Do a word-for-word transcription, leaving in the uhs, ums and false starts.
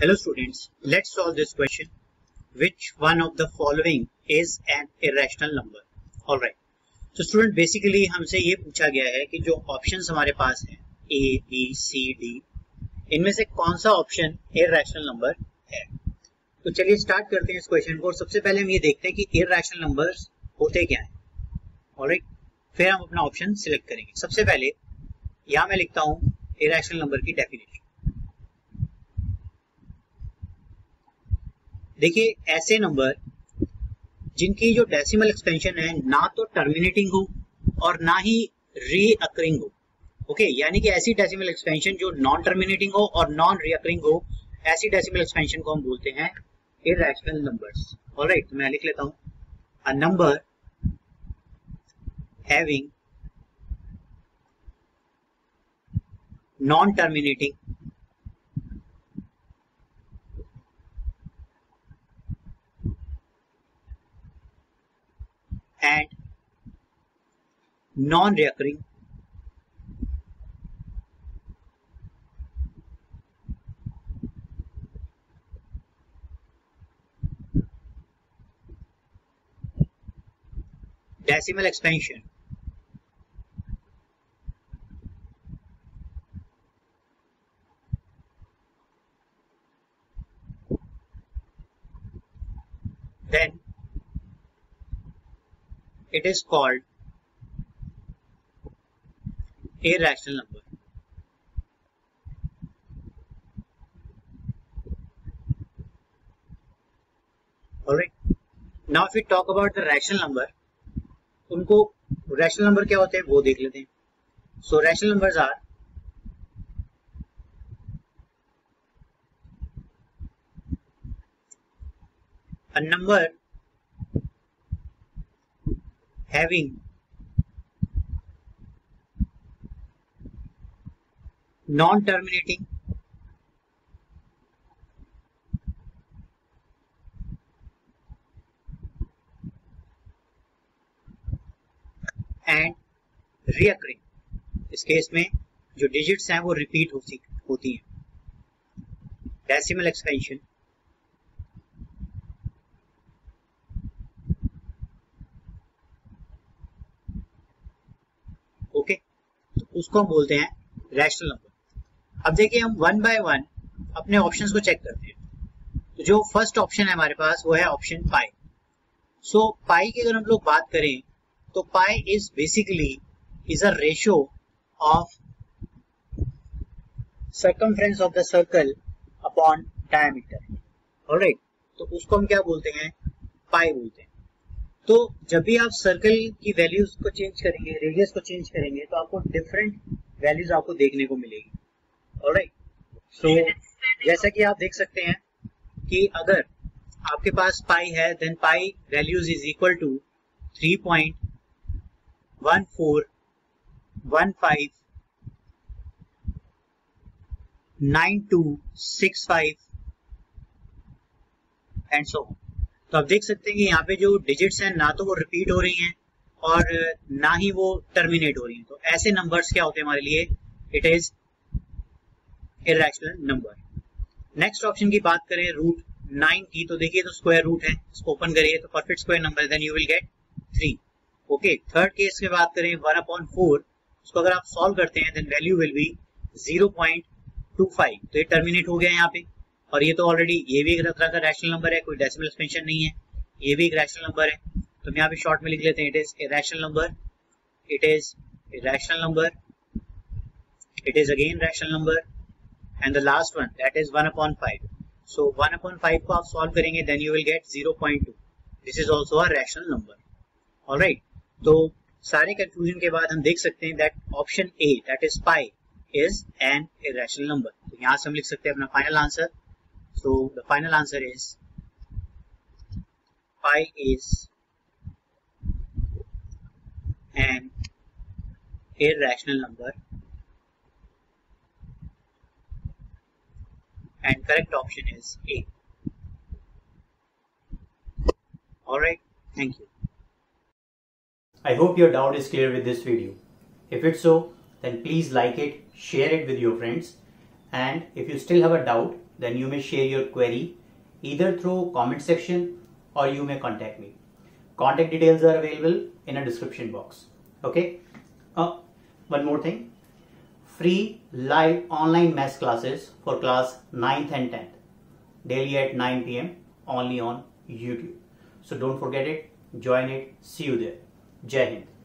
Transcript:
Hello students, let's solve this question. Which one of the following is an irrational number? Alright. तो student basically हमसे ये पूछा गया है कि जो ऑप्शंस हमारे पास हैं ए बी सी डी, इनमें से कौन सा ऑप्शन इरैशनल नंबर है। तो चलिए स्टार्ट करते हैं इस क्वेश्चन को। और सबसे पहले हम ये देखते हैं कि इरैशनल नंबर्स होते क्या हैं। ऑलराइट, फिर हम अपना ऑप्शन सिलेक्ट करेंगे। सबसे पहले यहाँ मैं लिखता हूँ इरैशनल नंबर की डेफिनेशन। देखिए, ऐसे नंबर जिनकी जो डेसिमल एक्सपेंशन है ना तो टर्मिनेटिंग हो और ना ही रीअकरिंग हो। ओके, यानी कि ऐसी डेसिमल एक्सपेंशन जो नॉन टर्मिनेटिंग हो और नॉन रीअकरिंग हो, ऐसी डेसिमल एक्सपेंशन को हम बोलते हैं इरैशनल नंबर्स। ऑलराइट, मैं लिख लेता हूं a number having non terminating and non-recurring decimal expansion then it is called irrational number. Alright. Now if we talk about the rational number, उनको rational number क्या होते हैं वो देख लेते हैं। So rational numbers are a number having non-terminating and reoccurring। इस case में जो डिजिट्स हैं वो रिपीट होती होती हैं। डेसिमल एक्सपेंशन ओके, तो उसको हम बोलते हैं रैशनल नंबर। अब देखिए, हम वन बाय वन अपने ऑप्शंस को चेक करते हैं। तो जो फर्स्ट ऑप्शन है हमारे पास वो है ऑप्शन पाई। सो पाई की अगर हम लोग बात करें तो pi is basically is a ratio of circumference of the circle upon diameter. Alright, तो उसको हम क्या बोलते हैं, पाई बोलते हैं। तो जब भी आप सर्कल की वैल्यूज को चेंज करेंगे, रेडियस को चेंज करेंगे, तो आपको डिफरेंट वैल्यूज आपको देखने को मिलेगी। ऑलराइट, सो जैसा कि आप देख सकते हैं कि अगर आपके पास पाई है then pi values is equal to three point one four one five nine two six five and so on. तो आप देख सकते हैं कि यहाँ पे जो डिजिट्स हैं ना तो वो रिपीट हो रही हैं और ना ही वो टर्मिनेट हो रही हैं। तो ऐसे नंबर्स क्या होते हैं हमारे लिए, it is irrational number. Next option की बात करें रूट नाइन की, तो देखिए तो स्क्वायर रूट है, इसको ओपन करिए तो perfect square number, then you will get three. Okay, third case की बात करें वन अपॉन फोर, उसको अगर आप सॉल्व करते हैं then value will be zero point two five. तो ये टर्मिनेट हो गया यहाँ पे, और ये तो ऑलरेडी ये भी एक तरह का रैशनल नंबर है, कोई डेसिमल एक्सपेंशन नहीं है, ये भी एक रैशनल नंबर है। तो हम यहाँ पे शॉर्ट में लिख लेते हैं it is a rational number, it is a rational number, it is again rational number, and the last one that is one upon five. So one upon five को आप सॉल्व करेंगे then you will get zero point two. This is also a rational number. Alright, तो सारे confusion के बाद हम देख सकते हैं that option A that is pi is an irrational number. तो यहाँ से हम लिख सकते हैं अपना final answer. So the final answer is pi is an irrational number and correct option is A. Alright, thank you. I hope your doubt is clear with this video. If it's so, then please like it, share it with your friends, and if you still have a doubt, then you may share your query either through comment section or you may contact me. Contact details are available in a description box. Okay. Uh, one more thing. Free live online maths classes for class ninth and tenth daily at nine p m only on YouTube. So don't forget it. Join it. See you there. Jai Hind.